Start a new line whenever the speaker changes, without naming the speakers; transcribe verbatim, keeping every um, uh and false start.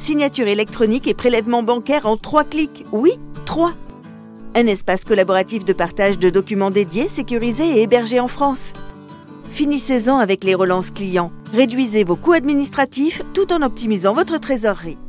signature électronique et prélèvement bancaire en trois clics. Oui, trois. Un espace collaboratif de partage de documents dédiés, sécurisés et hébergés en France. Finissez-en avec les relances clients. Réduisez vos coûts administratifs tout en optimisant votre trésorerie.